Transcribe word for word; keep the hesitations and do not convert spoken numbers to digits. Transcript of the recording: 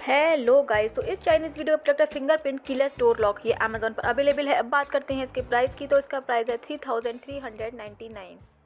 Hello guys, तो इस Chinese video product है फिंगरप्रिंट कीलेस डोर लॉक। ये अमेजोन पर अवेलेबल है। अब बात करते हैं इसके प्राइस की, तो इसका प्राइस है three thousand three hundred ninety nine.